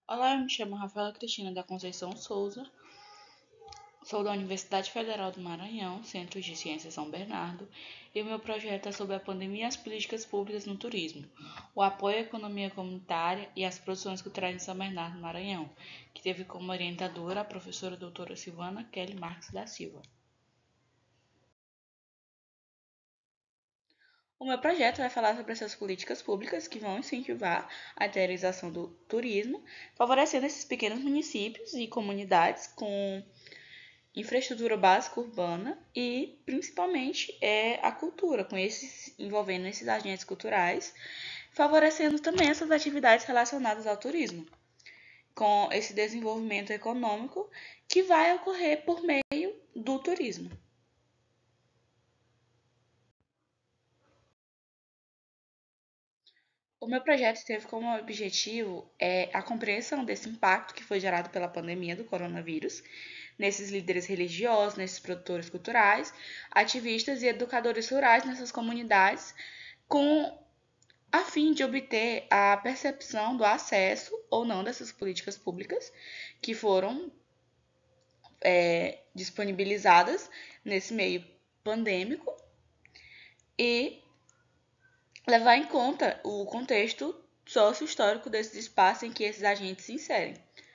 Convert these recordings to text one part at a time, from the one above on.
Olá, eu me chamo Rafaela Cristina da Conceição Souza, sou da Universidade Federal do Maranhão, Centro de Ciências São Bernardo, e o meu projeto é sobre a pandemia e as políticas públicas no turismo, o apoio à economia comunitária e as produções culturais em São Bernardo do Maranhão, que teve como orientadora a professora doutora Silvana Kelly Marques da Silva. O meu projeto vai falar sobre essas políticas públicas que vão incentivar a interiorização do turismo, favorecendo esses pequenos municípios e comunidades com infraestrutura básica urbana e principalmente a cultura, envolvendo esses agentes culturais, favorecendo também essas atividades relacionadas ao turismo, com esse desenvolvimento econômico que vai ocorrer por meio do turismo. O meu projeto teve como objetivo a compreensão desse impacto que foi gerado pela pandemia do coronavírus nesses líderes religiosos, nesses produtores culturais, ativistas e educadores rurais nessas comunidades, com a fim de obter a percepção do acesso ou não dessas políticas públicas que foram disponibilizadas nesse meio pandêmico e levar em conta o contexto sócio-histórico desses espaços em que esses agentes se inserem.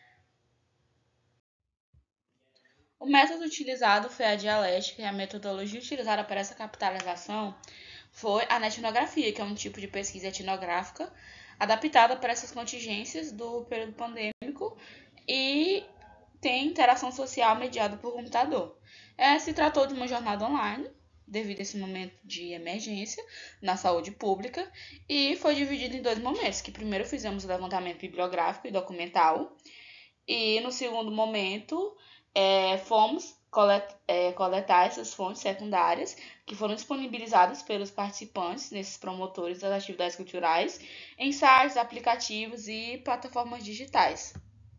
O método utilizado foi a dialética e a metodologia utilizada para essa capitalização foi a etnografia, que é um tipo de pesquisa etnográfica adaptada para essas contingências do período pandêmico e tem interação social mediada por computador. Se tratou de uma jornada online, devido a esse momento de emergência na saúde pública, e foi dividido em dois momentos, que primeiro fizemos o levantamento bibliográfico e documental, e no segundo momento fomos coletar essas fontes secundárias que foram disponibilizadas pelos participantes, nesses promotores das atividades culturais, em sites, aplicativos e plataformas digitais.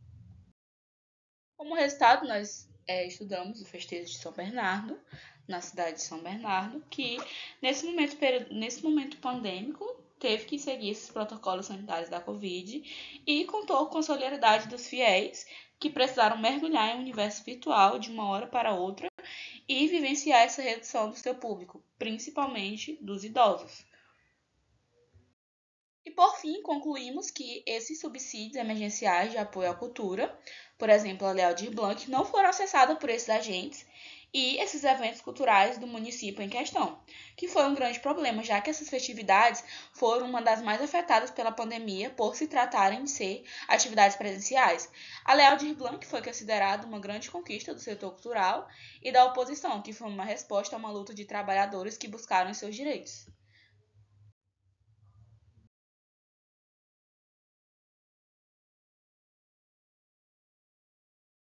Como resultado, nós estudamos o festejo de São Bernardo, na cidade de São Bernardo, que nesse momento pandêmico teve que seguir esses protocolos sanitários da Covid e contou com a solidariedade dos fiéis que precisaram mergulhar em um universo virtual de uma hora para outra e vivenciar essa redução do seu público, principalmente dos idosos. E por fim, concluímos que esses subsídios emergenciais de apoio à cultura, por exemplo, a Lei Aldir Blanc, não foram acessados por esses agentes e esses eventos culturais do município em questão, que foi um grande problema, já que essas festividades foram uma das mais afetadas pela pandemia por se tratarem de ser atividades presenciais. A Lei Aldir Blanc foi considerada uma grande conquista do setor cultural e da oposição, que foi uma resposta a uma luta de trabalhadores que buscaram seus direitos.